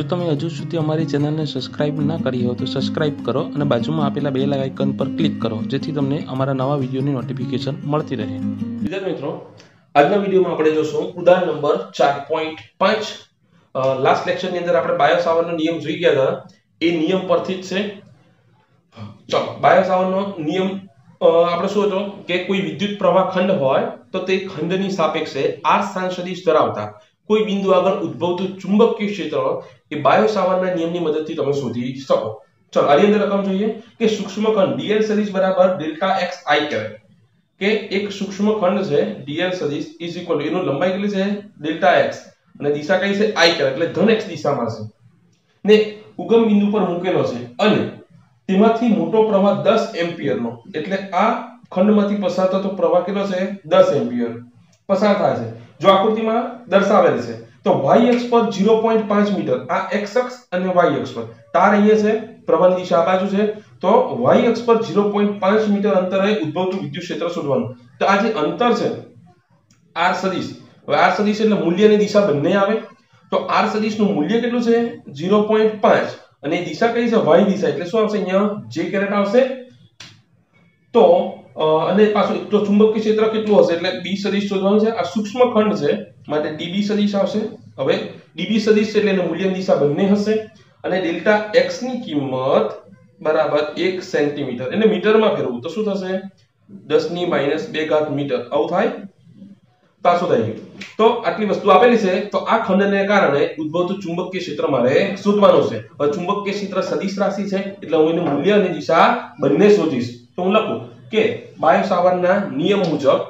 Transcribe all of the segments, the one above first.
તમે હજુ સુધી અમારી ચેનલને સબસ્ક્રાઇબ ના કરી હોય તો સબસ્ક્રાઇબ કરો અને બાજુમાં આપેલા બેલ આઇકન પર ક્લિક કરો જેથી તમને અમારા નવા વિડિયોની નોટિફિકેશન મળતી રહે। વિદ્યાર્થી મિત્રો, આજના વિડિયોમાં આપણે જોશું ઉદાહરણ નંબર 4.5। લાસ્ટ લેક્ચરની અંદર આપણે બાયો સાવરનો નિયમ જોઈ ગયા હતા। એ નિયમ પરથી જ છે। ચલો, બાયો સાવરનો નિયમ આપણે શું હતો કે કોઈ વિદ્યુત પ્રવાહ ખંડ હોય તો તે ખંડની સાપેક્ષે r સ્થાન સદિશ ધરાવતા કોઈ બિંદુ આગળ ઉદ્ભવતું ચુંબકીય ક્ષેત્ર એ બાયો સાવરના નિયમની મદદથી તમે શોધી શકો। ચલો, આની અંદર રકમ જોઈએ કે સૂક્ષ્મ ખંડ dl સદિશ બરાબર ડેલ્ટા x i કહેવાય કે એક સૂક્ષ્મ ખંડ છે dl સદિશ ઇઝ ઇક્વલ એનું લંબાઈ કેટલી છે ડેલ્ટા x અને દિશા કઈ છે i કહેવાય એટલે ધન x દિશામાં છે ને ઉગમ બિંદુ પર મૂકેલો છે અને તેમાંથી મોટો પ્રવાહ 10 એમ્પિયર નો એટલે આ ખંડમાંથી પસાર થતો પ્રવાહ કેટલો છે 10 એમ્પિયર પસાર થાય છે। જો આકૃતિમાં દર્શાવેલ છે તો y અક્ષ પર 0.5 મીટર આ x અક્ષ અને y અક્ષ પર તાર અહીંયા છે પ્રવાહની દિશા આ બાજુ છે તો y અક્ષ પર 0.5 મીટર અંતરે ઉદ્ભવતું વિદ્યુત ક્ષેત્ર શોધવાનું। તો આ જે અંતર છે r સદિશ, હવે r સદિશ એટલે મૂલ્યની દિશા બંને આવે તો r સદિશનું મૂલ્ય કેટલું છે 0.5 અને દિશા કઈ છે y દિશા એટલે શું આવશે અહીંયા j કેરેટ આવશે। તો અને પાછું તો ચુંબકીય ક્ષેત્ર કેટલું હશે એટલે b સદિશ શોધવાનું છે। આ સૂક્ષ્મ ખંડ છે માટે db સદિશ આવશે। હવે db સદિશ એટલે એનું મૂલ્યની દિશા બંને હશે અને ડેલ્ટા x ની કિંમત બરાબર 1 સેન્ટીમીટર એટલે મીટરમાં ફેરવું તો શું થશે 10 ની -2 ઘાત મીટર આવું થાય પાછું થઈ ગયું। તો આટલી વસ્તુ આપેલી છે તો આ ખંડને કારણે ઉદ્ભવતું ચુંબકીય ક્ષેત્ર મારે શોધવાનું છે। હવે ચુંબકીય ક્ષેત્ર સદિશ રાશિ છે એટલે હું એનું મૂલ્ય અને દિશા બંને શોધીશ। તો હું લખું કે બાયો સાવરના નિયમ મુજબ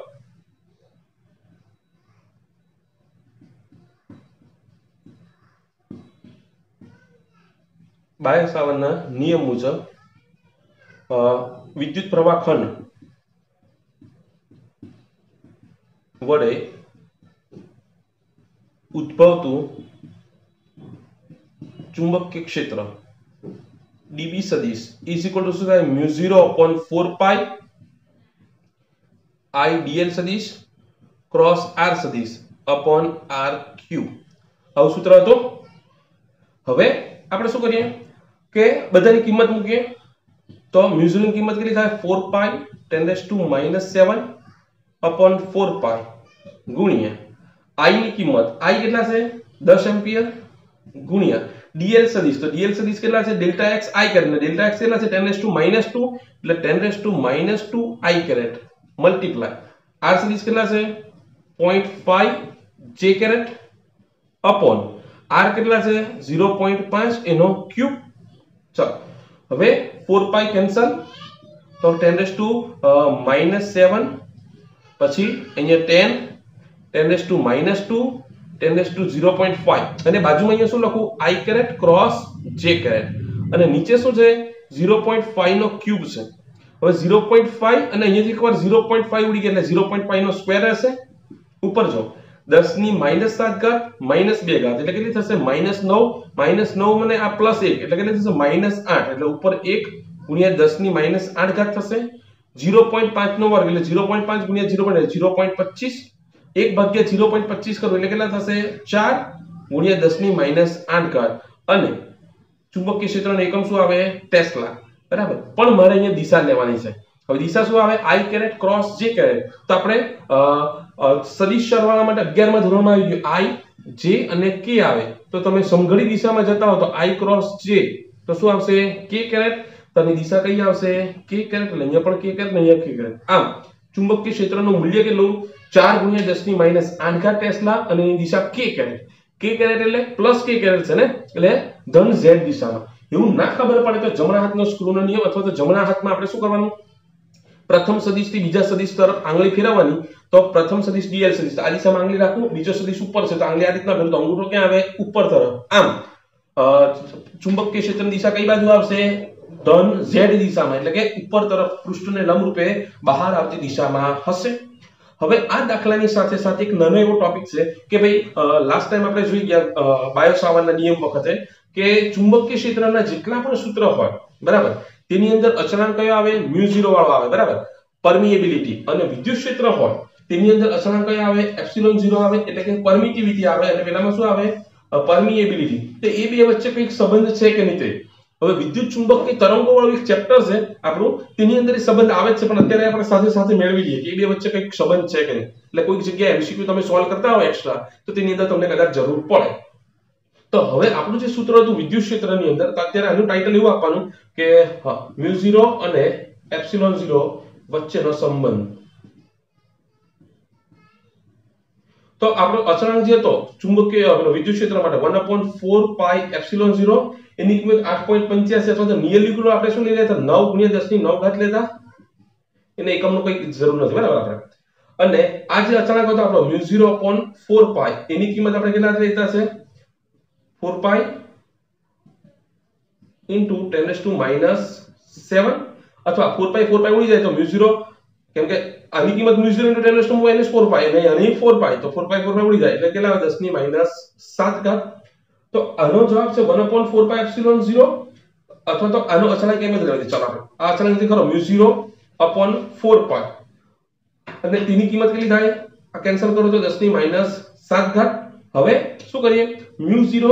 વિદ્યુત પ્રવાહ ખંડ વડે ઉદ્ભવતું ચુંબકીય ક્ષેત્ર db સદિશ ઇઝ ઇક્વલ ટુ શું થાય μ0/4 પાઈ I dl સદિશ ક્રોસ r સદિશ upon r ક્યુબ આવું સૂત્ર હતું। હવે આપણે શું કરીએ કે બધાની કિંમત મૂકીએ તો μ0 ની કિંમત કેટલી થાય 4 પાઈ 10⁻⁻7 upon 4 પાઈ ગુણ્યા i ની કિંમત i કેટલા છે 10 એમ્પિયર ગુણ્યા dl સદિશ તો dl સદિશ કેટલા છે ડેલ્ટા x i કેરેટ ને ડેલ્ટા x કેટલા છે 10⁻2 એટલે 10⁻2 i કેરેટ મલ્ટીપ્લાય r સદિશ કેટલા છે 0.5 j કેરેટ અપોન r કેટલા છે 0.5 એનો ક્યુબ। ચલો હવે 4 પાઈ કેન્સલ તો 10⁻⁻7 પછી અહીંયા 10⁻2 10⁻0.5 અને બાજુમાં અહીંયા શું લખું i caret cross j caret અને નીચે શું છે 0.5 નો ક્યુબ છે। હવે 0.5 અને અહીંયાથી એકવાર 0.5 ઉડી ગયા એટલે 0.5 નો સ્ક્વેર હશે। ઉપર જો 10⁻7 ઘાત -2 ઘાત એટલે કેટલી થશે -9 મને આ +1 એટલે કેટલી થશે -8 એટલે ઉપર 1 ગુણ્યા 10⁻8 ઘાત થશે। 0.5 નો વર્ગ એટલે 0.5 ગુણ્યા 0.25 1 ભાગ્યા 0.25 કરો એટલે કેટલા થશે 4 ગુણ્યા 10⁻8 ઘાત અને ચુંબકીય ક્ષેત્રનો એકમ શું આવે ટેસ્લા બરાબર। પણ મારે અહીંયા દિશા લેવાની છે। હવે દિશા શું આવે i caret cross j caret તો આપણે સદિશ સરવાળા માટે 11મા ધોરણમાં આવી ગયું i j અને k આવે તો તમે સમઘડી દિશામાં જતા હો તો i ક્રોસ j તો શું આવશે k કેરેટ તો આની દિશા કઈ આવશે k કેરેટ એટલે અહીંયા પણ k કેરેટ ને અહીંયા k કેરેટ। આમ ચુંબકીય ક્ષેત્રનું મૂલ્ય કેટલું 4 ગુણ્યા 10⁻8 ઘાત ટેસ્લા અને એની દિશા k કેરેટ એટલે પ્લસ k કેરેટ છે ને એટલે ધન z દિશામાં। એવું ના ખબર પડે તો જમણા હાથનો સ્ક્રૂનો નિયમ અથવા તો જમણા હાથમાં આપણે શું કરવાનું પ્રથમ સદિશ થી બીજા સદિશ તરફ આંગળી ફેરવવાની તો પ્રથમ સદિશ dl સદિશ આ દિશામાં આંગળી રાખવું બીજો સદિશ ઉપર છે તો આંગળી આ રીતના ફેરવું તો અંગૂઠો ક્યાં આવે ઉપર તરફ। આમ ચુંબકીય ક્ષેત્રની દિશા કઈ બાજુ આવશે ધન z દિશામાં એટલે કે ઉપર તરફ પૃષ્ઠને લંબરૂપે બહાર આવતી દિશામાં હશે। હવે આ દાખલાની સાથે સાથે એક નાનો એવો ટોપિક છે કે ભાઈ લાસ્ટ ટાઈમ આપણે જોઈ ગયા બાયો સાવરના નિયમ વખતે કે ચુંબકીય ક્ષેત્રના જેટલા પણ સૂત્ર હોય બરાબર તેની અંદર અચળાંક કયો આવે μ0 વાળો આવે બરાબર પરમિએબિલિટી અને વિદ્યુત ક્ષેત્ર હોય તેની અંદર અચળાંક કયો આવે એપ્સિલોન 0 આવે એટલે કે પરમિટિવિટી આવે અને પેલામાં શું આવે પરમિએબિલિટી, તો એ બે વચ્ચે કંઈક સંબંધ છે કે નહીં તે. હવે વિદ્યુત ચુંબકની તરંગો વાળું એક ચેપ્ટર છે આપણું, તેની અંદર એ સંબંધ આવે છે, પણ અત્યારે આપણે સાથે સાથે મેળવી લઈએ કે એ બે વચ્ચે કંઈક સંબંધ છે કે નહીં. એટલે કોઈક જગ્યાએ એમસીક્યુ તમે સોલ્વ કરતા હો એક્સ્ટ્રા, તો તેની અંદર તમને કદાચ જરૂર પડે. તો હવે આપણું જે સૂત્ર હતું વિદ્યુત ક્ષેત્રની અંદર, તો અત્યારે આનું ટાઇટલ એવું આપવાનું કે μ0 અને ε0 વચ્ચેનો સંબંધ. તો આપણો અચળાંક જે હતો ચુંબકીય વિદ્યુત ક્ષેત્ર માટે 1/4 પાઈ ε0, એની કિંમત 8.85 અથવા તો નિયરલી કિલો આપણે શું લઈ લેતા 9 × 10⁹ લેતા, એને એકમનો કોઈ જરૂર નથી, બરાબર. આપણે અને આ જે અચળાંક હતો આપણો μ0/4 પાઈ, એની કિંમત આપણે કેટલા લેતા છે 4 પાઈ × 10⁻⁷, અથવા 4 પાઈ ઉડી જાય તો μ0, કેમ કે આની કિંમત μ0 × 10⁻⁴ પાઈ અને આની 4 પાઈ, તો 4 પાઈ ઉડી જાય એટલે કેટલા આવે 10⁻⁷. તો આનો જવાબ છે 1/4 પાઈ ε0, અથવા તો આનો અચળાંક એમ જ રહેવા દે. ચાલો આપણે આ અચળાંક ખરો μ0/4 પાઈ, અને તેની કિંમત કેટલી થાય, આ કેન્સલ કરો તો 10⁻⁷. હવે શું કરીએ μ0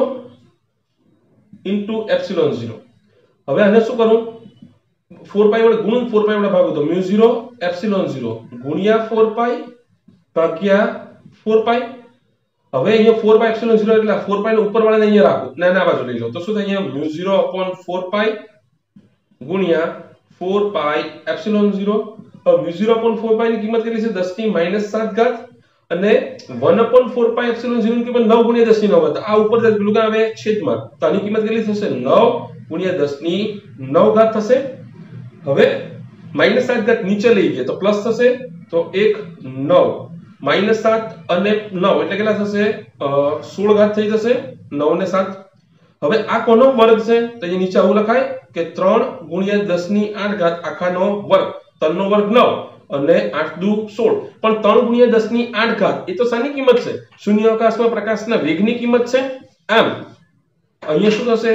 × ε0. હવે આને શું કરું 4 પાઈ વડે ગુણન 4 પાઈ વડે ભાગો તો μ0 ε0 ગુણ્યા 4 પાઈ ભાગ્યા 4 પાઈ. હવે અહીંયા 4 પાઈ ε0 એટલે 4 પાઈ ને ઉપર વાળાને અહીંયા રાખો, ના બાજુ લઈ લો, તો શું થાય અહીંયા μ0/4 પાઈ ગુણ્યા 4 પાઈ ε0. હવે μ0/4 પાઈ ની કિંમત કેટલી છે 10⁻⁷, અને 1/4 પાઈ ε0 ની કિંમત 9 × 10⁹. આ ઉપર જાય પેલું આવે છેદમાં, તો આની કિંમત કેટલી થશે 9 × 10⁹ થશે. હવે -7 નીચે લઈ ગયા તો પ્લસ થશે, તો 1 9 -7 અને 9 એટલે કેટલા થશે 16 થઈ જશે, 9 ને 7. હવે આ કોનો વર્ગ છે, તો અહીંયા નીચે આવું લખાય કે 3 × 10⁸ આખાનો વર્ગ, 3 નો વર્ગ 9 અને 8 દુ 16, પણ 3 × 10⁸ એ તો શાની કિંમત છે, શૂન્યાવકાશમાં પ્રકાશના વેગની કિંમત છે. આમ અહીંયા શું થશે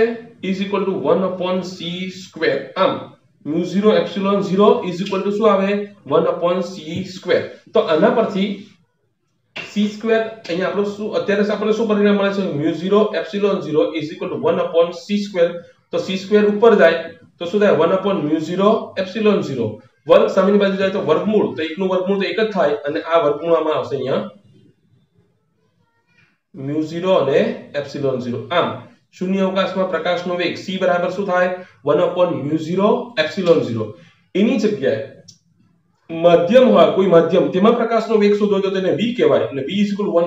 = 1/c². આમ μ0 ε0 શું આવે 1/c². તો આના પરથી c² અહીંયા આપણો શું અત્યારે આપણને શું પરિણામ મળે છે μ0 ε0 1/c². તો c² ઉપર જાય તો શું થાય 1/μ0 ε0. વર્ગ સામેની બાજુ જાય તો વર્ગમૂળ, તો 1 નું વર્ગમૂળ તો 1 જ થાય, અને આ વર્ગમૂળમાં આવશે અહીંયા μ0 અને ε0. આમ શૂન્ય અવકાશમાં પ્રકાશનો વેગ c બરાબર શું થાય 1/μ0 ε0. એની જગ્યાએ મધ્યમ હોય કોઈ મધ્યમ, તેમાં પ્રકાશનો વેગ શોધો તો તેને v કહેવાય, એટલે v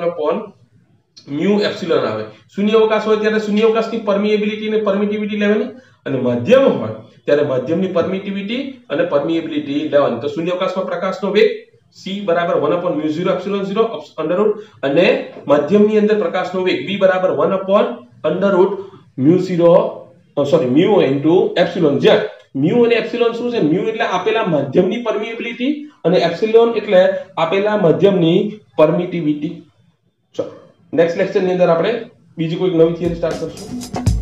1/μ આવે. શૂન્ય અવકાશ હોય ત્યારે શૂન્ય અવકાશની પરમિએબિલિટી અને પરમિટિવિટી લેવાની, અને મધ્યમ હોય ત્યારે મધ્યમની પરમિટિવિટી અને પરમિએબિલિટી લેવાની. તો શૂન્ય અવકાશમાં પ્રકાશનો વેગ c બરાબર 1/μ0 ε0 અને મધ્યમની અંદર પ્રકાશનો વેગ v બરાબર 1/μ જ્યાં μ અને એપ્સિલોન શું છે, μ એટલે આપેલા મધ્યમની પરમિએબિલિટી અને એપ્સિલોન એટલે આપેલા મધ્યમની પરમિટિવિટી. ચલો નેક્સ્ટ લેક્ચરની અંદર આપણે બીજી કોઈ નવી થિયરી સ્ટાર્ટ કરશું.